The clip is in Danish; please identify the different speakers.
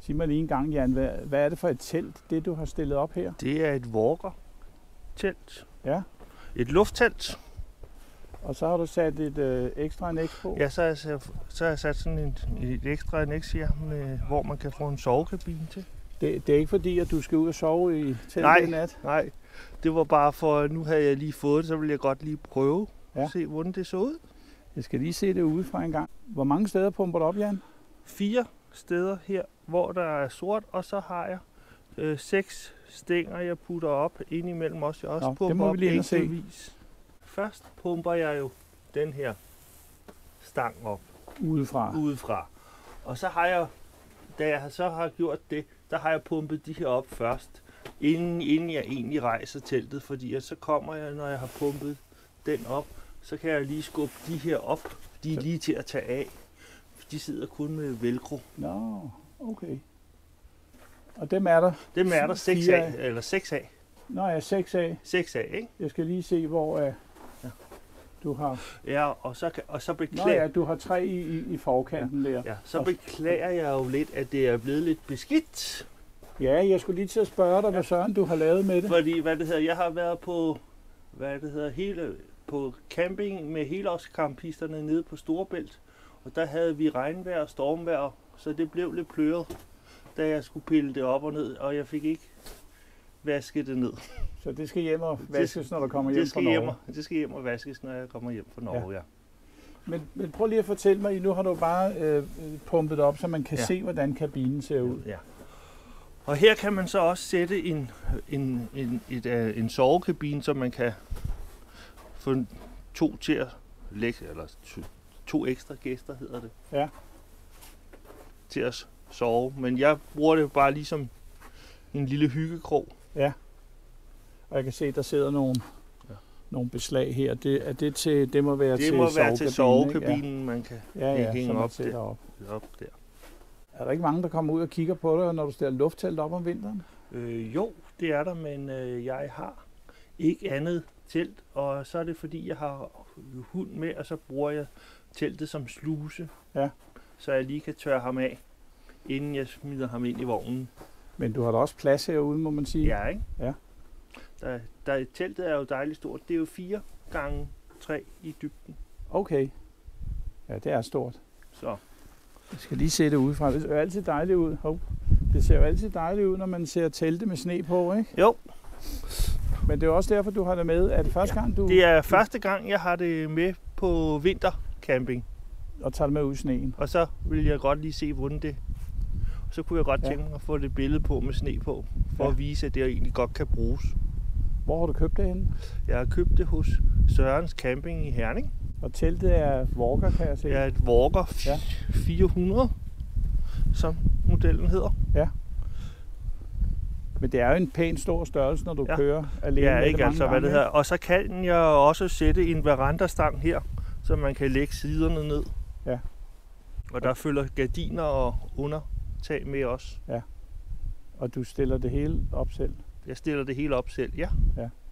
Speaker 1: Sig mig lige en gang, Jan, hvad er det for et telt, det du har stillet op her?
Speaker 2: Det er et walker-telt.
Speaker 1: Ja.
Speaker 2: Et lufttelt.
Speaker 1: Og så har du sat et ekstra annex på?
Speaker 2: Ja, så har jeg sat sådan et ekstra annex her, hvor man kan få en sovekabine til.
Speaker 1: Det er ikke fordi, at du skal ud og sove i teltet i nat?
Speaker 2: Nej, det var bare for, nu havde jeg lige fået det, så ville jeg godt lige prøve at se, hvordan det så ud.
Speaker 1: Jeg skal lige se det udefra en gang. Hvor mange steder pumper du op, Jan?
Speaker 2: 4 steder her, hvor der er sort, og så har jeg 6 stænger, jeg putter op indimellem også. Jeg også pumper op enkeltvis. Først pumper jeg jo den her stang op. Udefra. Og så har jeg, da jeg så har gjort det, der har jeg pumpet de her op først, inden jeg egentlig rejser teltet, fordi så kommer jeg, når jeg har pumpet den op, så kan jeg lige skubbe de her op. De er lige til at tage af. De sidder kun med velcro.
Speaker 1: Nå, okay. Og dem er der?
Speaker 2: Dem er der 6 af, eller 6 af.
Speaker 1: Nå ja, 6 af.
Speaker 2: 6 af, ikke?
Speaker 1: Jeg skal lige se, hvor du har...
Speaker 2: Ja, og så beklager...
Speaker 1: Nå ja, du har 3 i forkanten der.
Speaker 2: Ja, så beklager jeg jo lidt, at det er blevet lidt beskidt.
Speaker 1: Ja, jeg skulle lige til at spørge dig, hvad søren du har lavet med det.
Speaker 2: Fordi, jeg har været på, på camping med helårscampisterne nede på Storebælt. Og der havde vi regnvejr og stormvejr, så det blev lidt pløret, da jeg skulle pille det op og ned, og jeg fik ikke vasket det ned.
Speaker 1: Så det skal hjem og vaskes, når du kommer hjem fra Norge?
Speaker 2: Det skal hjem og vaskes, når jeg kommer hjem fra Norge, ja.
Speaker 1: Men prøv lige at fortælle mig, nu har du bare pumpet op, så man kan se, hvordan kabinen ser ud.
Speaker 2: Ja. Og her kan man så også sætte en sovekabine, så man kan få 2 til at lægge, eller 2 ekstra gæster hedder det.
Speaker 1: Ja.
Speaker 2: Til at sove. Men jeg bruger det bare ligesom en lille hyggekrog.
Speaker 1: Ja. Og jeg kan se, der sidder nogle beslag her. Det må være til
Speaker 2: sovekabinen, man kan hænge op der.
Speaker 1: Er der ikke mange, der kommer ud og kigger på dig, når du stiller lufttelt op om vinteren?
Speaker 2: Jo, det er der, men jeg har ikke andet telt, og så er det fordi, jeg har hund med, og så bruger jeg teltet som sluse, så jeg lige kan tørre ham af, inden jeg smider ham ind i vognen.
Speaker 1: Men du har da også plads herude, må man sige?
Speaker 2: Ja, ikke? Ja. Teltet er jo dejligt stort. Det er jo 4 gange 3 i dybden.
Speaker 1: Okay. Ja, det er stort.
Speaker 2: Så.
Speaker 1: Jeg skal lige se det udefra. Det ser jo altid dejligt ud. Det ser jo altid dejligt ud, når man ser telte med sne på, ikke?
Speaker 2: Jo.
Speaker 1: Men det er også derfor, du har det med, at første gang du...
Speaker 2: Det er første gang, jeg har det med på vintercamping.
Speaker 1: Og tager det med ud i sneen.
Speaker 2: Og så vil jeg godt lige se, hvordan det... Så kunne jeg godt tænke mig at få det billede på med sne på, for at vise, at det egentlig godt kan bruges.
Speaker 1: Hvor har du købt det henne?
Speaker 2: Jeg har købt det hos Sørens Camping i Herning.
Speaker 1: Og teltet er Walker, kan jeg se?
Speaker 2: Ja, et Walker 400, som modellen hedder.
Speaker 1: Ja. Men det er jo en pæn stor størrelse, når du kører alene.
Speaker 2: Ja, ikke altså, hvad det her. Og så kan jeg også sætte en verandastang her, så man kan lægge siderne ned.
Speaker 1: Ja.
Speaker 2: Og der følger gardiner og undertag med også.
Speaker 1: Ja. Og du stiller det hele op selv?
Speaker 2: Jeg stiller det hele op selv, ja.
Speaker 1: Ja.